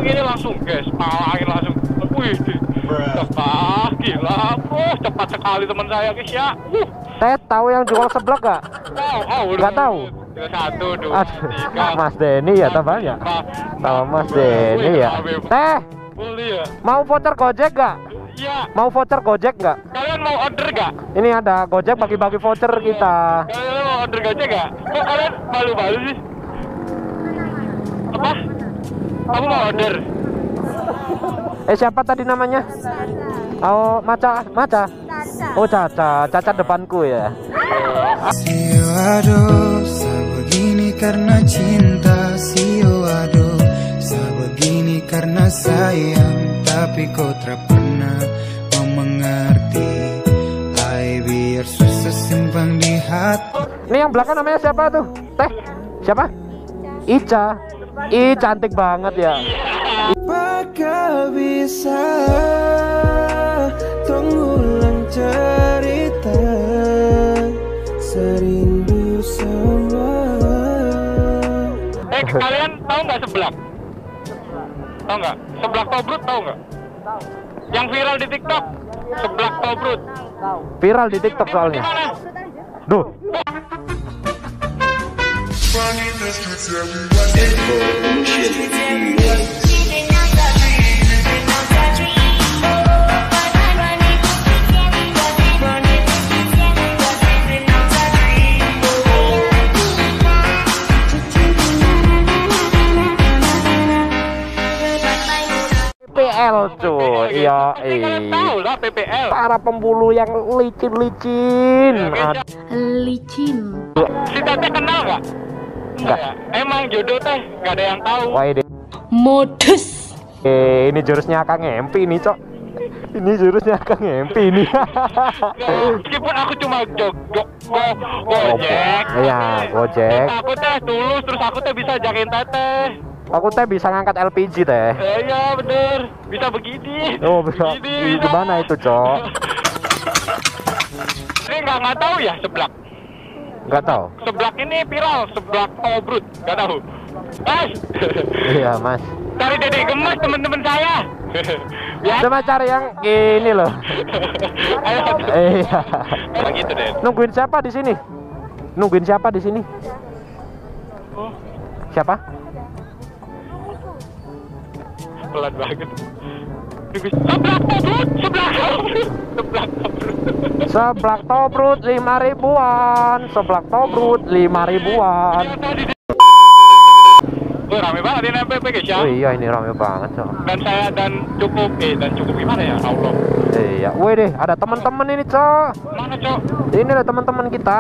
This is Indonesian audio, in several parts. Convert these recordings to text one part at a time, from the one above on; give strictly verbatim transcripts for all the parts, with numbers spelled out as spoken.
begini langsung guys, palain langsung. Wih, cepat, gila, bro, cepat sekali teman saya guys ya. Uh. Teh tahu yang jual seblak gak? Tahu, oh, nggak tahu. Satu, dua, tiga. Mas Denny ya banyak. Tahu Mas Denny ya. Teh, boleh ya? mau voucher Gojek gak? Iya. Mau voucher Gojek gak? Kalian mau order gak? Ini ada Gojek bagi-bagi voucher kita. Kalian mau order Gojek gak? Kok kalian malu-malu sih? Apa? Kamu mau order? Eh siapa tadi namanya? Oh Maca, Maca. Oh Caca, Caca depanku ya. Sio aduh, sebegini karena cinta. Sio aduh, sebegini karena sayang. Tapi kau tak pernah mau mengerti. Hai biar susah simpang di hati. Ini yang belakang namanya siapa tuh? Teh, siapa? Ica. Ih cantik banget ya. Apakah bisa mengulang cerita serindu sama? Eh kalian tahu nggak seblak? Tahu nggak? Seblak tobrut tahu nggak? Yang viral di TikTok, seblak tobrut. Viral di TikTok soalnya. Duh. P P L cuy, iya, kalian tahu lah P P L. Para pembulu yang licin-licin. Licin. Si Teteh kenal nggak? Enggak. Emang jodoh teh nggak ada yang tahu. Wah ini, Modus. eh, ini jurusnya Kang Empi nih cok. Ini jurusnya Kang Empi nih. Meskipun aku cuma jog jog go gojek. Iya, Gojek. Aku teh tulus terus aku teh bisa jagain Teteh. Aku teh bisa ngangkat L P G teh. Eh, iya bener, bisa begini. Oh bisa. Begini, bisa. Gimana itu cok? Ini nggak nggak tahu ya seblak. Nggak tahu. Seblak ini viral, seblak tobrut, nggak tahu. Mas, Iya mas. cari dedek gemes teman-teman saya. Ya. Coba cari yang ini loh. Ayo. Iya. Emang gitu deh. Nungguin siapa di sini? Nungguin siapa di sini? Oh, Siapa? pelan banget. Seblak tobrut, seblak tobrut, seblak tobrut. Seblak tobrut lima ribuan. Seblak tobrut lima ribuan. Oh, rame banget ini M P P guys ya. Oh iya ini rame banget cok. Dan saya dan cukup eh dan cukup gimana ya Allah. Iya. Wih deh ada teman-teman ini cok. Mana cok? Ini ada teman-teman kita.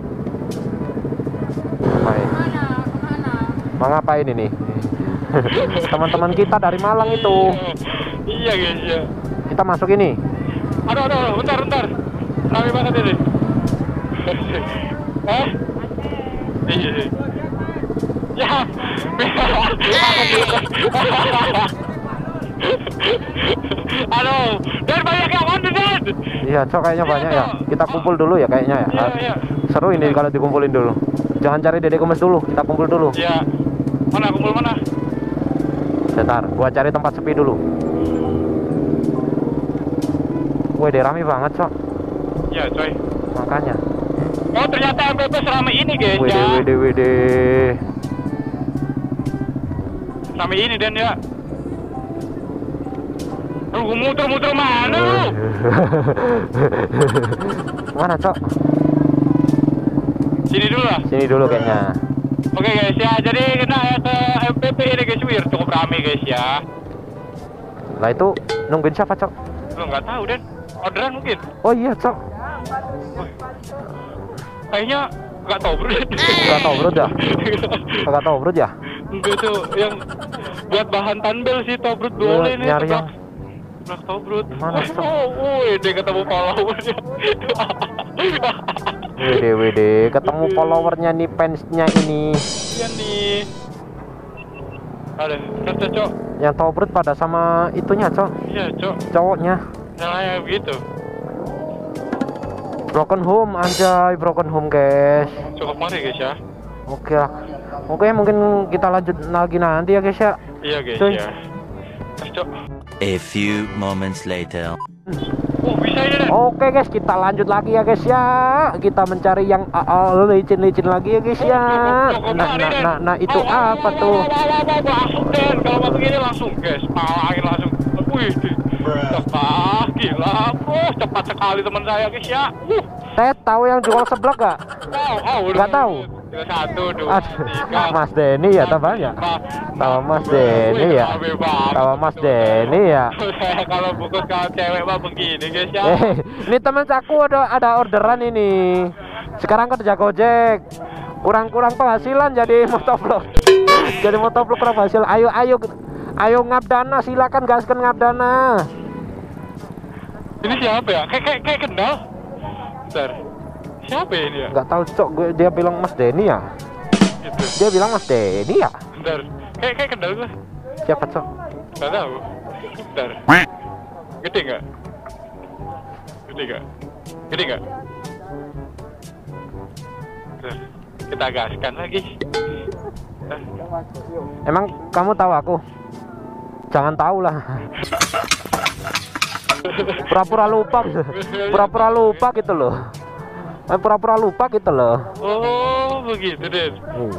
Ngapain? Mau ngapain ini? Teman-teman kita dari Malang itu. Iya guys ya. Kita masuk ini. Aduh aduh bentar bentar. Rame banget ini. Eh? Iya. Ya. Aduh, dan banyak yang on Dan. Iya cok kayaknya banyak ya. Kita kumpul dulu ya kayaknya ya. Iya, iya. Seru ini kalau dikumpulin dulu. Jangan cari dedek gemes dulu. Kita kumpul dulu. Iya. Mana kumpul mana? Bentar, gua cari tempat sepi dulu. Wih, deh rame banget, Cok. Iya, coy. Makanya. Oh, ternyata M P P selama ini, guys, Wih, ya. wih, deh, wih, deh. Selama ini, Dan, ya. Lu muter-muter mana lu? Mana, Cok? Sini dulu lah. Sini dulu kayaknya. Oke, guys, ya. Jadi kena ya ke M P P ini, guys, wir cukup rame, guys, ya. Lah itu nungguin siapa, Cok? Lu nggak tahu, Dan. Orderan mungkin. Oh iya, Cok. Kayaknya nggak tahu, bro. Nggak tahu, bro, ya? Nggak tahu, bro, ya? Enggak tuh, yang buat bahan tanbel sih, tobrut boleh nih. Nyari yang Blak tobrut. Mana, Cok? Oh, wih, dia ketemu followersnya. Wede, wede, ketemu followernya nih, fansnya ini. Iya nih. Ada, terus Cok. Yang tobrut pada sama itunya, Cok. Iya, Cok. Cowoknya. Caranya begitu. Broken home, anjay, broken home, guys. Cukup mari, guys, ya. Oke lah. Oke, mungkin kita lanjut lagi nanti ya, guys ya. Iya, guys, Cuy. ya. Gas, Cok. A few moments later. Oh, bisa ini deh. Oke guys, kita lanjut lagi ya guys ya. Kita mencari yang licin-licin lagi ya guys ya. Nah, nah, nah, nah itu apa tuh? Langsung Den, kalau mau begini langsung guys, palain langsung. Wih, cepat, gila, bro, cepat sekali teman saya guys ya. Uh, Teh tahu yang jual seblak gak? tahu, oh, udah. Nggak tahu. Satu, dua, Aduh, tiga. Mas Denny ya tabanya. Tahu Mas Denny ya. Tahu Mas Denny ya. Saya kalau bungkus kalau cewek mah begini guys ya. Eh, ini teman aku ada ada orderan ini. Sekarang kerja Gojek. Kurang-kurang penghasilan jadi motovlog. Jadi motovlog kurang penghasilan. Ayo ayo ayo ngabdana, silakan gaskan ngabdana. Ini siapa ya? Kayak kayak kayak kenal. Bentar. Siapa ya ini ya? Nggak tahu cok, gue dia bilang Mas Denny ya. Gitu. Dia bilang Mas Denny ya. Bentar. Kayak kayak kenal gue. Siapa cok? Gak tahu. Bentar. Gede nggak? Gede nggak? Gede nggak? Bentar. Kita gaskan lagi. Bentar. Emang kamu tahu aku? Jangan tahu lah. Pura-pura lupa, pura-pura lupa gitu loh. Eh, pura-pura lupa gitu loh. Oh, begitu Den.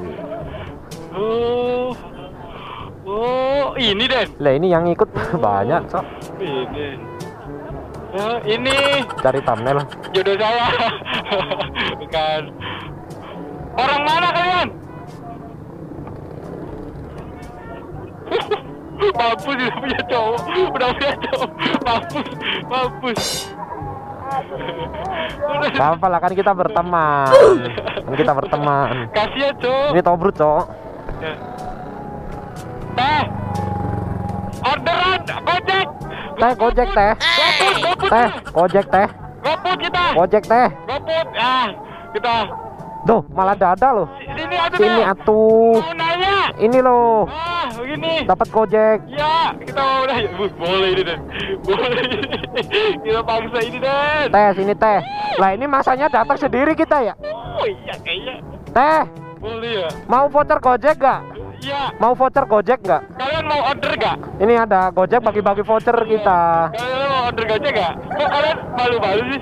Oh, oh, ini Den. Lah ini yang ikut banyak cok. Ini. Oh, ini Cari thumbnail. jodoh saya. Bukan. Orang mana kalian? Mampus, udah punya cowok, udah punya cowok, mampus, mampus. Gak apa lah, kan kita berteman. Kan kita berteman. Kasihan cowok. Ini tobrut cok. Ya. Teh, orderan Gojek. Teh Gojek teh. Goput, goput, Teh Gojek teh. goput kita. Gojek teh. Goput, ah, kita. Duh malah dada loh. Sini atuh. Sini atuh. Mau nanya. Ini loh. Ah, begini. Dapat Gojek. Ya, kita mau nanya. Bu, boleh ini Den. Boleh. Kita paksa ini Den. Teh sini teh. Lah ini masanya datang sendiri kita ya. Oh iya kayaknya. Teh Boleh ya. mau voucher Gojek gak? Iya. Mau voucher Gojek gak? Kalian mau order gak? Ini ada Gojek bagi-bagi voucher kita. Kalian mau order Gojek gak? Kok kalian malu-malu sih?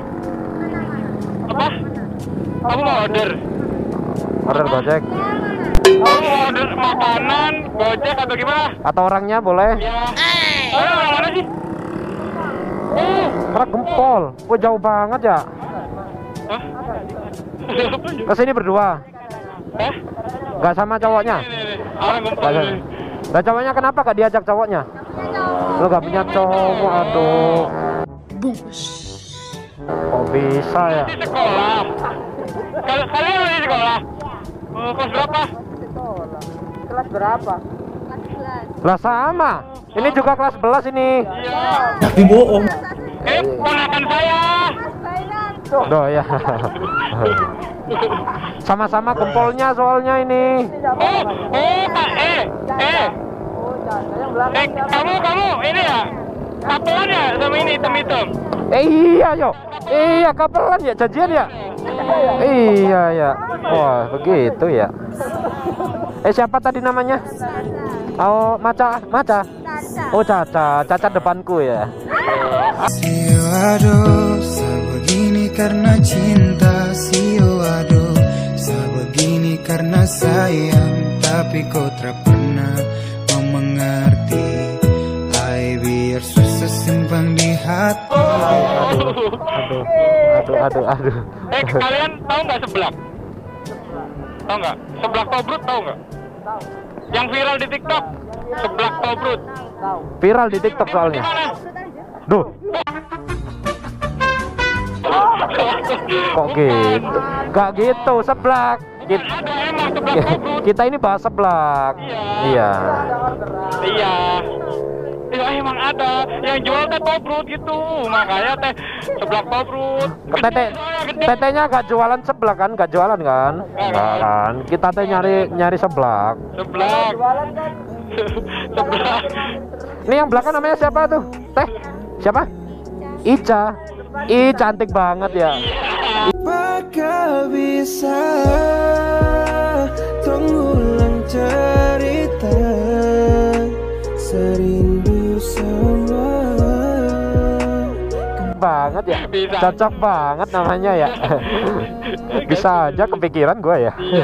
Apa? Kamu mau order? Order Gojek Kamu mau order makanan, Gojek atau gimana? atau orangnya boleh? Ya. Kalian orang mana sih? Oh. Merak Gempol. Gue jauh banget ya. Hah? Kesini berdua. Hah? Gak sama cowoknya. Ini, ini, ini. Orang Gak gempol sama. ini. Lah cowoknya kenapa gak diajak cowoknya? Lo gak punya cowok, aduh. Bungkus. Kok bisa ya? Di sekolah. Kal- Kalian di sekolah? Oh, kelas berapa? Lah sama. Ini juga kelas sebelas ini. Iya. Tapi bohong. Eh, ponakan saya. Duh ya. Sama-sama gempolnya soalnya ini. Oh, oh, Pak, eh, eh. Eh, kamu, kamu, ini ya? Kapelan ya sama ini, hitam-hitam? Eh iya yo. Iya kapelan ya, janjian ya. Iya ya. Wah begitu ya. Eh siapa tadi namanya? Oh Maca, Maca. Oh Caca, Caca depanku ya. Sio aduh, sebegini karena cinta. Sio aduh, sebegini karena sayang. Tapi kau tak pernah mau mengerti. Ay biar susah simpang di hati. Aduh, aduh, aduh, aduh, aduh. Eh, kalian tahu nggak seblak? Tahu nggak? Seblak tobrut tahu nggak? Yang viral di TikTok, seblak tobrut. Viral di TikTok soalnya. Gimana? Duh, kok gitu? Gak gitu, seblak. Kita, Ada emang seblak tobrut. kita ini bahas seblak. Iya. Iya. Iya emang ada yang jual teh tobrut gitu, makanya teh seblak tobrut. Tete, tetenya gak jualan seblak kan? Gak jualan kan? Enggak kan? Kita teh nyari nyari seblak. Seblak. Seblak. Ini yang belakang namanya siapa tuh? Teh? Siapa? Ica. Ih cantik banget ya. Apakah bisa mengulang cerita serindu banget ya. Bisa. Cocok banget namanya ya. Bisa aja kepikiran gue ya. Iya.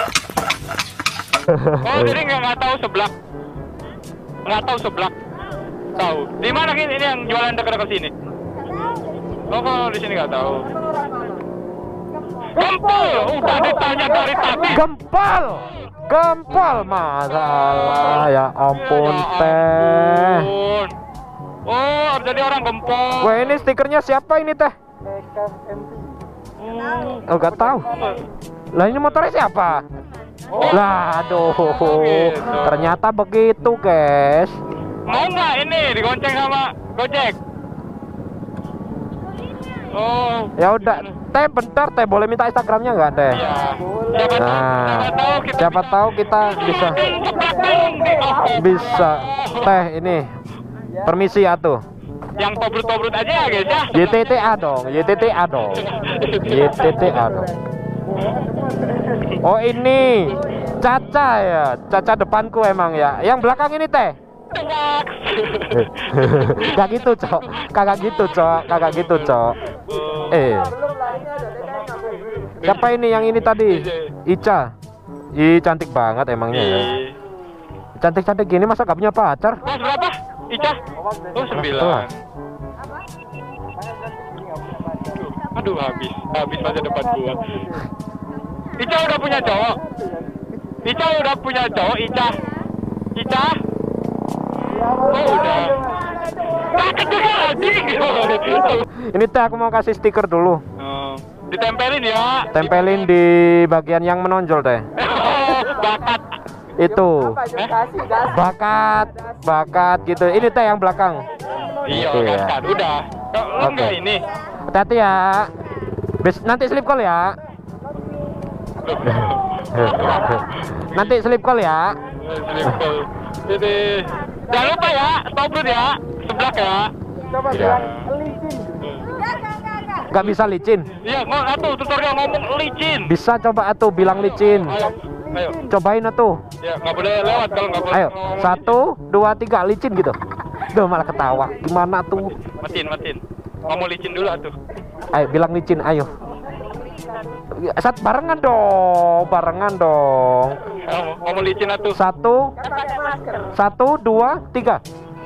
Oh, jadi nggak nggak tahu seblak. Nggak tahu seblak. Tahu. Di mana ini ini yang jualan dekat-dekat sini? Oh, kalau di sini nggak tahu. Gempol, udah ditanya dari tadi. Gempol, gempol masalah ya ampun teh. Ampun. Oh, jadi orang gempol. Wah ini stikernya siapa ini teh? Oh gak tahu. Lah ini motornya siapa? Lah aduh, ternyata begitu guys. Mau nggak ini digonceng sama Gojek? Oh. Ya udah, teh bentar teh boleh minta Instagramnya nggak teh? Iya. Siapa tahu, Nah, siapa tahu kita siapa tahu kita bisa bisa teh ini. Permisi atuh. yang tobrut-tobrut aja ya guys ya. Y T T A dong, Y T T A dong. Y T T A dong. Oh ini Caca ya, Caca depanku emang ya. Yang belakang ini teh. Gak gitu cok, kagak gitu cok, kagak gitu cok. Eh, siapa ini yang ini tadi? Ica. Ih cantik banget emangnya ya. Cantik-cantik gini masa gak punya pacar? Mas berapa? Ica? Oh sembilan. Aduh habis, habis masa depan gua. Ica udah punya cowok. Ica udah punya cowok, Ica. Ica? Oh udah. Takut juga anjing. Ini teh aku mau kasih stiker dulu. Oh, ditempelin ya. Tempelin di bagian yang menonjol teh. Bakat. Itu. Bakat, bakat gitu. Ini teh yang belakang. Iya, Oke, ya. bakat. Udah. Kalau enggak Oke. ini. Hati-hati ya. Bes nanti slip call ya. Nanti slip call ya. Simple. Jadi jangan lupa ya, stop dulu ya, sebelah ya. Tidak. Gak bisa licin. Iya, mau atuh tutorial ngomong licin. Bisa coba atuh bilang licin. Ayo, ayo. Cobain atuh. Ya nggak boleh lewat kalau nggak boleh. Ayo, satu, dua, tiga, licin gitu. Duh malah ketawa. Gimana tuh? Matiin, matiin. Ngomong licin dulu atuh. Ayo bilang licin, ayo. Sat barengan dong, barengan dong. Ayo, ngomong licin atuh. Satu, satu, dua, tiga.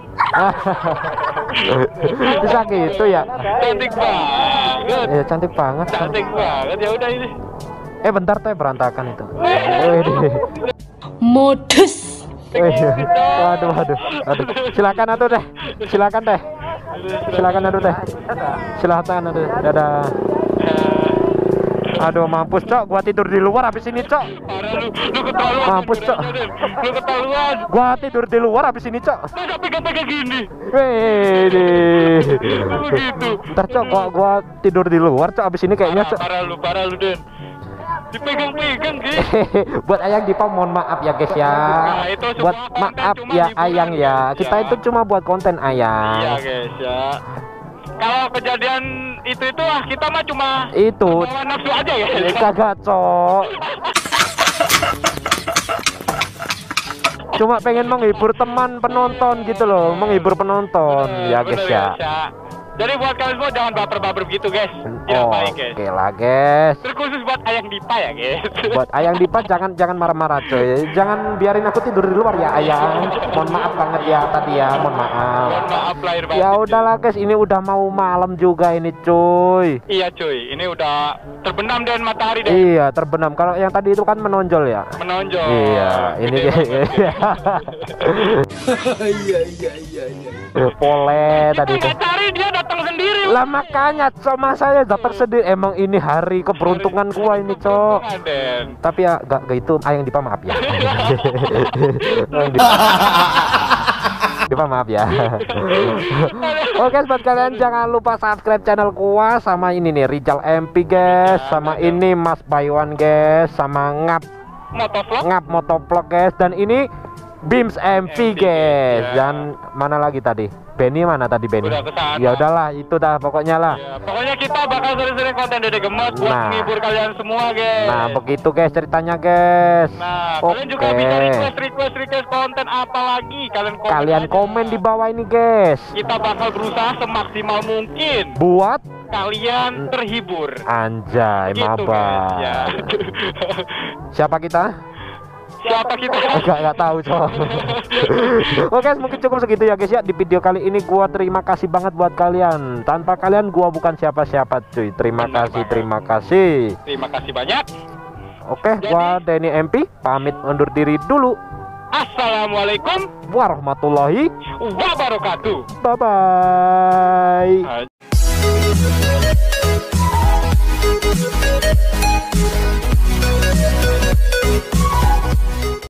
Bisa gitu ya? Cantik banget. Ya cantik banget. Cantik banget. Ya udah ini. Eh bentar teh berantakan itu. Wih, Modus. wih. Waduh, waduh, waduh. Silakan atuh teh. Silakan teh. Silakan atuh teh. Silakan atuh. Dadah. Aduh mampus cok, gua tidur di luar habis ini cok. Parah lu, lu keterlaluan. Mampus, Cok. Lu keterlaluan. Gua tidur di luar habis ini cok. Masa pegang-pegang gini. Wih, Begitu. ntar cok, gua, gua tidur di luar cok habis ini kayaknya Parah, cok. parah lu, parah lu Den. Dipegang-pegang gitu. Buat Ayang Dipa mohon maaf ya guys ya. Nah, itu semua Buat konten maaf cuma ya hiburan, Ayang ya. guys, Kita ya. itu cuma buat konten Iya Ayang. guys ya. Kalau kejadian itu itu ah kita mah cuma Itu bawa nafsu aja ya. eh, kagak cok. Cuma pengen menghibur teman penonton gitu loh, menghibur penonton ya guys Bener, ya. Jadi buat kalian semua jangan baper-baper begitu guys. Tidak Oh, baik guys. oke lah guys. Terkhusus buat Ayang Dipa ya guys. Buat Ayang Dipa jangan jangan marah-marah coy. Jangan biarin aku tidur di luar ya Ayang. Mohon maaf banget ya tadi ya, mohon maaf. Mohon maaf lahir batin. Ya udahlah guys, ini udah mau malam juga ini cuy. Iya cuy, ini udah terbenam dengan matahari deh. Iya terbenam. Kalau yang tadi itu kan menonjol ya. Menonjol. Iya, ini Gede banget, kayak Iya iya iya iya. Pole tadi itu. Nggak cari dia datang sendiri. Lah makanya sama saya datang sendiri. Emang ini hari keberuntungan gua ini cok. Den. Tapi ya gak, gak itu Ayang Dipa maaf ya. Ayang Dipa. Dipa maaf ya. Oke buat kalian jangan lupa subscribe channel gua sama ini nih Rijal M P guys, sama ini Mas Baywan guys, sama Ngap Motovlog. Ngap Motovlog guys, dan ini Bims M V guys. Dan mana lagi tadi? Benny mana tadi Benny? Udah kesana. Ya udahlah itu dah pokoknya lah. Ya, pokoknya kita bakal sering-sering konten Dede Gemes buat Nah. menghibur kalian semua guys. Nah begitu guys ceritanya guys. Nah, Oke. kalian juga bisa request request request konten apa lagi? Kalian komen. Kalian aja. komen di bawah ini guys. Kita bakal berusaha semaksimal mungkin Buat kalian terhibur. anjay Gitu, maba. guys, ya. Siapa kita? Siapa kita? Enggak enggak tahu coba. Oke guys, mungkin cukup segitu ya guys ya di video kali ini. Gua terima kasih banget buat kalian. Tanpa kalian gua bukan siapa-siapa cuy. Terima Benar kasih, banget. terima kasih. Terima kasih banyak. Oke, Jadi- gua Denny M P pamit undur diri dulu. Assalamualaikum Warahmatullahi wabarakatuh. bye bye. Ah.